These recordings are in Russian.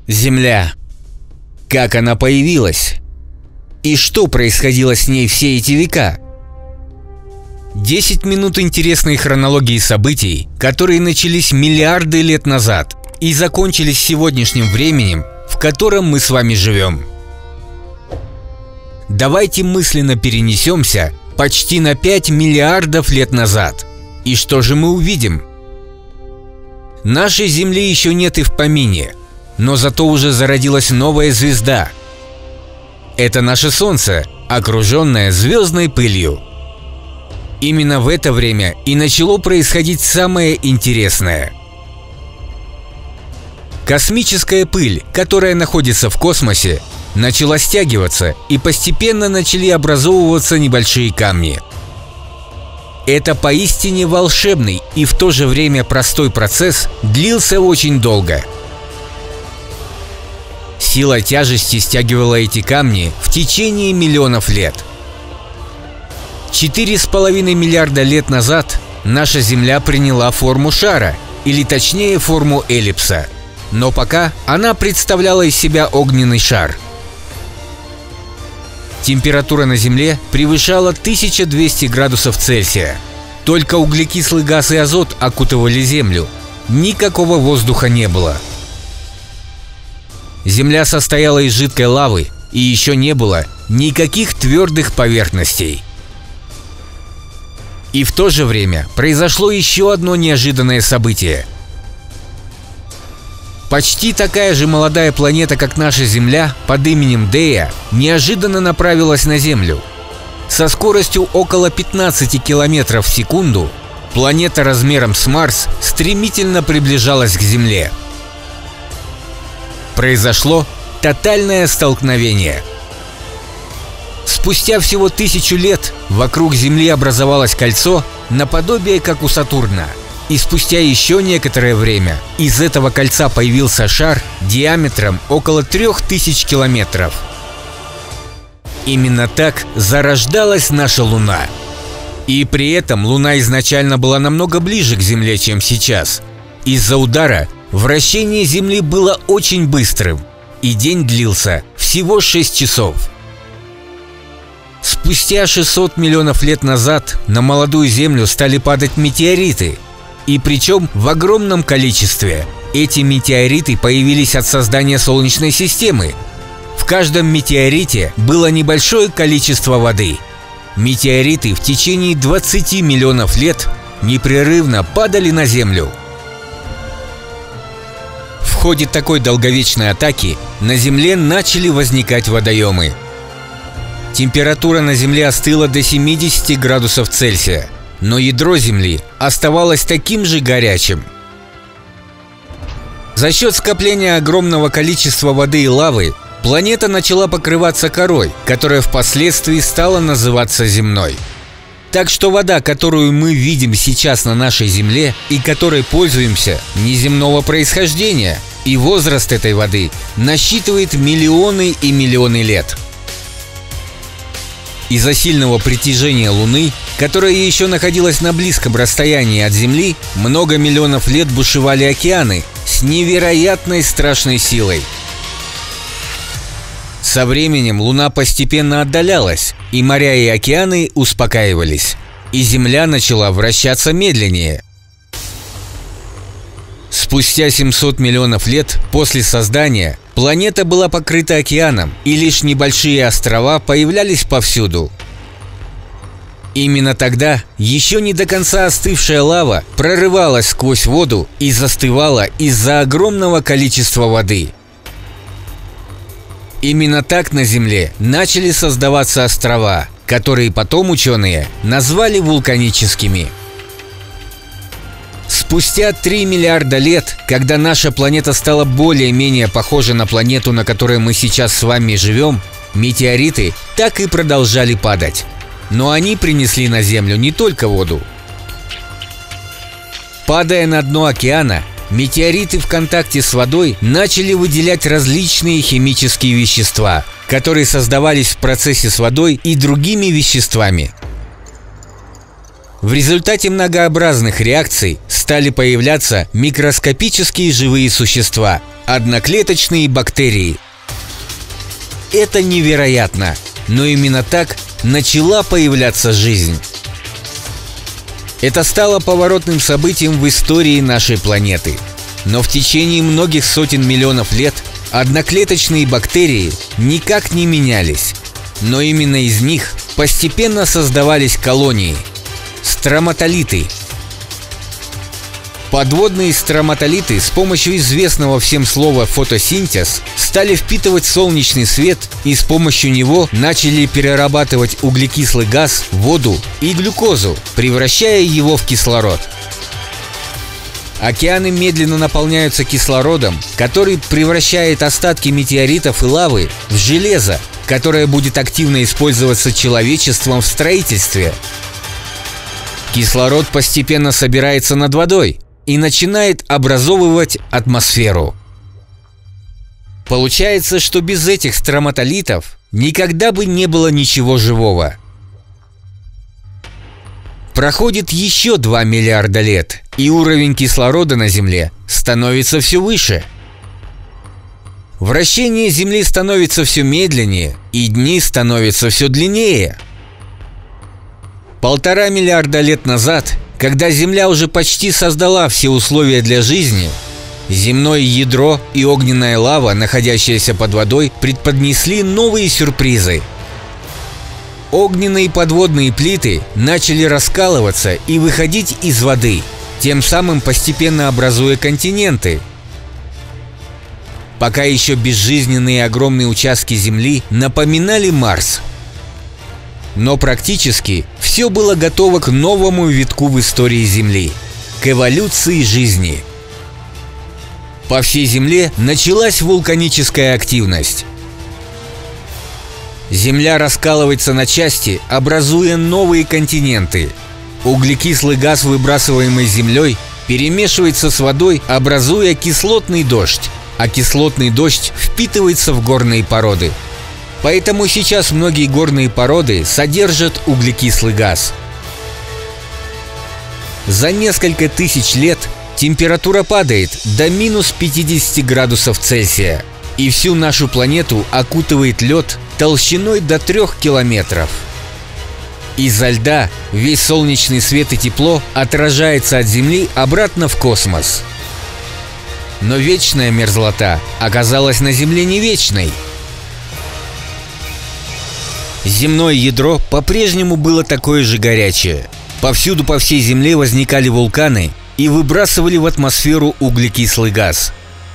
Земля. Как она появилась? И что происходило с ней все эти века? 10 минут интересной хронологии событий, которые начались миллиарды лет назад и закончились сегодняшним временем, в котором мы с вами живем. Давайте мысленно перенесемся почти на 5 миллиардов лет назад. И что же мы увидим? Нашей Земли еще нет и в помине, но зато уже зародилась новая звезда. Это наше Солнце, окруженное звездной пылью. Именно в это время и начало происходить самое интересное. Космическая пыль, которая находится в космосе, начала стягиваться, и постепенно начали образовываться небольшие камни. Это поистине волшебный и в то же время простой процесс длился очень долго. Сила тяжести стягивала эти камни в течение миллионов лет. 4,5 миллиарда лет назад наша Земля приняла форму шара, или точнее форму эллипса, но пока она представляла из себя огненный шар. Температура на Земле превышала 1200 градусов Цельсия. Только углекислый газ и азот окутывали Землю. Никакого воздуха не было. Земля состояла из жидкой лавы, и еще не было никаких твердых поверхностей. И в то же время произошло еще одно неожиданное событие. Почти такая же молодая планета, как наша Земля, под именем Дея, неожиданно направилась на Землю. Со скоростью около 15 километров в секунду планета размером с Марс стремительно приближалась к Земле. Произошло тотальное столкновение. Спустя всего 1000 лет вокруг Земли образовалось кольцо, наподобие как у Сатурна. И спустя еще некоторое время из этого кольца появился шар диаметром около 3000 километров. Именно так зарождалась наша Луна. И при этом Луна изначально была намного ближе к Земле, чем сейчас. Из-за удара вращение Земли было очень быстрым, и день длился всего 6 часов. Спустя 600 миллионов лет назад на молодую Землю стали падать метеориты. И причем в огромном количестве. Эти метеориты появились от создания Солнечной системы. В каждом метеорите было небольшое количество воды. Метеориты в течение 20 миллионов лет непрерывно падали на Землю. В ходе такой долговечной атаки на Земле начали возникать водоемы. Температура на Земле остыла до 70 градусов Цельсия. Но ядро Земли оставалось таким же горячим. За счет скопления огромного количества воды и лавы планета начала покрываться корой, которая впоследствии стала называться земной. Так что вода, которую мы видим сейчас на нашей Земле и которой пользуемся, неземного происхождения, и возраст этой воды насчитывает миллионы и миллионы лет. Из-за сильного притяжения Луны, которая еще находилась на близком расстоянии от Земли, много миллионов лет бушевали океаны с невероятной страшной силой. Со временем Луна постепенно отдалялась, и моря и океаны успокаивались, и Земля начала вращаться медленнее. Спустя 700 миллионов лет после создания планета была покрыта океаном, и лишь небольшие острова появлялись повсюду. Именно тогда еще не до конца остывшая лава прорывалась сквозь воду и застывала из-за огромного количества воды. Именно так на Земле начали создаваться острова, которые потом ученые назвали вулканическими. Спустя 3 миллиарда лет, когда наша планета стала более-менее похожа на планету, на которой мы сейчас с вами живем, метеориты так и продолжали падать. Но они принесли на Землю не только воду. Падая на дно океана, метеориты в контакте с водой начали выделять различные химические вещества, которые создавались в процессе с водой и другими веществами. В результате многообразных реакций стали появляться микроскопические живые существа – одноклеточные бактерии. Это невероятно, но именно так начала появляться жизнь. Это стало поворотным событием в истории нашей планеты. Но в течение многих сотен миллионов лет одноклеточные бактерии никак не менялись. Но именно из них постепенно создавались колонии – строматолиты. Подводные строматолиты с помощью известного всем слова «фотосинтез» стали впитывать солнечный свет и с помощью него начали перерабатывать углекислый газ, воду и глюкозу, превращая его в кислород. Океаны медленно наполняются кислородом, который превращает остатки метеоритов и лавы в железо, которое будет активно использоваться человечеством в строительстве. Кислород постепенно собирается над водой и начинает образовывать атмосферу. Получается, что без этих строматолитов никогда бы не было ничего живого. Проходит еще 2 миллиарда лет, и уровень кислорода на Земле становится все выше. Вращение Земли становится все медленнее, и дни становятся все длиннее. 1,5 миллиарда лет назад, когда Земля уже почти создала все условия для жизни, земное ядро и огненная лава, находящаяся под водой, преподнесли новые сюрпризы. Огненные подводные плиты начали раскалываться и выходить из воды, тем самым постепенно образуя континенты. Пока еще безжизненные огромные участки Земли напоминали Марс. Но практически все было готово к новому витку в истории Земли – к эволюции жизни. По всей Земле началась вулканическая активность. Земля раскалывается на части, образуя новые континенты. Углекислый газ, выбрасываемый Землей, перемешивается с водой, образуя кислотный дождь, а кислотный дождь впитывается в горные породы. Поэтому сейчас многие горные породы содержат углекислый газ. За несколько тысяч лет температура падает до минус 50 градусов Цельсия, и всю нашу планету окутывает лед толщиной до 3 километров. Из-за льда весь солнечный свет и тепло отражается от Земли обратно в космос. Но вечная мерзлота оказалась на Земле не вечной. Земное ядро по-прежнему было такое же горячее. Повсюду по всей Земле возникали вулканы и выбрасывали в атмосферу углекислый газ.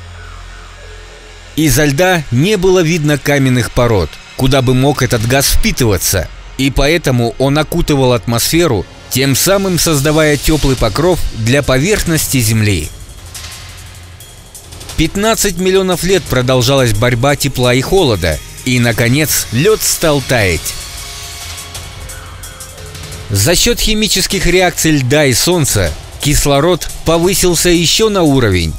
Из-за льда не было видно каменных пород, куда бы мог этот газ впитываться, и поэтому он окутывал атмосферу, тем самым создавая теплый покров для поверхности Земли. 15 миллионов лет продолжалась борьба тепла и холода, и, наконец, лед стал таять. За счет химических реакций льда и Солнца кислород повысился еще на уровень.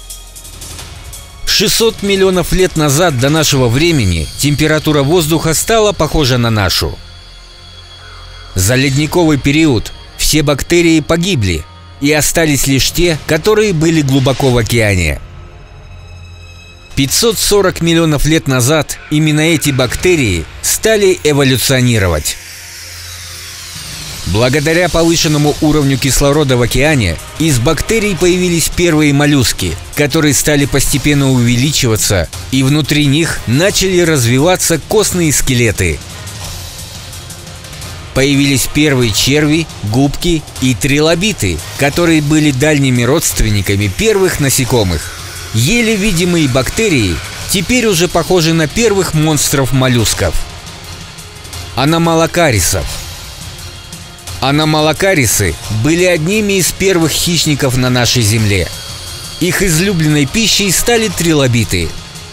600 миллионов лет назад до нашего времени температура воздуха стала похожа на нашу. За ледниковый период все бактерии погибли, и остались лишь те, которые были глубоко в океане. 540 миллионов лет назад именно эти бактерии стали эволюционировать. Благодаря повышенному уровню кислорода в океане из бактерий появились первые моллюски, которые стали постепенно увеличиваться, и внутри них начали развиваться костные скелеты. Появились первые черви, губки и трилобиты, которые были дальними родственниками первых насекомых. Еле видимые бактерии теперь уже похожи на первых монстров-моллюсков – аномалокарисов. Аномалокарисы были одними из первых хищников на нашей Земле. Их излюбленной пищей стали трилобиты.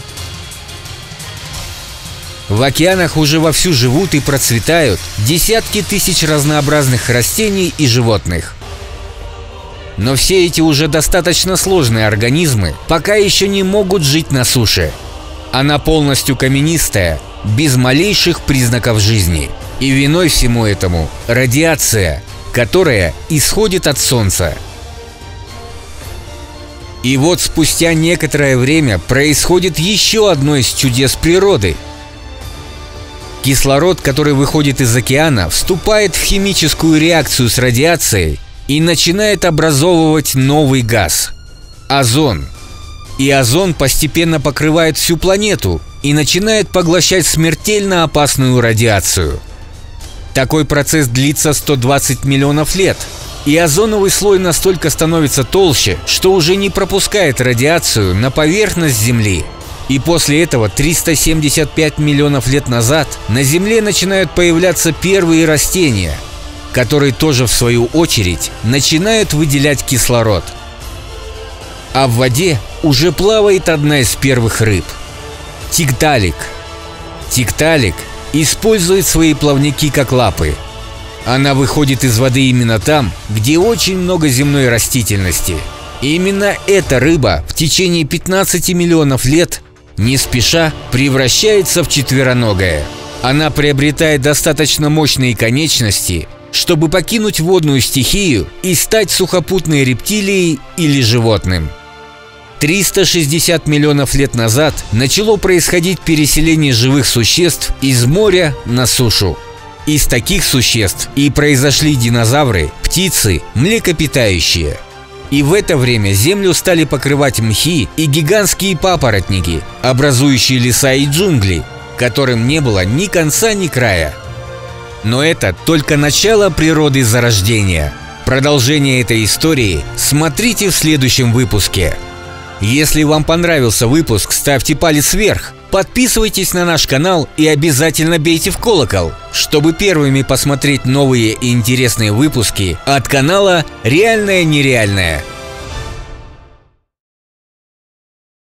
В океанах уже вовсю живут и процветают десятки тысяч разнообразных растений и животных. Но все эти уже достаточно сложные организмы пока еще не могут жить на суше. Она полностью каменистая, без малейших признаков жизни. И виной всему этому радиация. которая исходит от Солнца. И вот спустя некоторое время происходит еще одно из чудес природы. Кислород, который выходит из океана, вступает в химическую реакцию с радиацией и начинает образовывать новый газ – озон. И озон постепенно покрывает всю планету и начинает поглощать смертельно опасную радиацию. Такой процесс длится 120 миллионов лет, и озоновый слой настолько становится толще, что уже не пропускает радиацию на поверхность Земли. И после этого 375 миллионов лет назад на Земле начинают появляться первые растения, которые тоже в свою очередь начинают выделять кислород. А в воде уже плавает одна из первых рыб – тикдалик. Тикдалик использует свои плавники как лапы. Она выходит из воды именно там, где очень много земной растительности. И именно эта рыба в течение 15 миллионов лет не спеша превращается в четвероногое. Она приобретает достаточно мощные конечности, чтобы покинуть водную стихию и стать сухопутной рептилией или животным. 360 миллионов лет назад начало происходить переселение живых существ из моря на сушу. Из таких существ и произошли динозавры, птицы, млекопитающие. И в это время Землю стали покрывать мхи и гигантские папоротники, образующие леса и джунгли, которым не было ни конца, ни края. Но это только начало природы зарождения. Продолжение этой истории смотрите в следующем выпуске. Если вам понравился выпуск, ставьте палец вверх, подписывайтесь на наш канал и обязательно бейте в колокол, чтобы первыми посмотреть новые и интересные выпуски от канала «Реальное нереальное».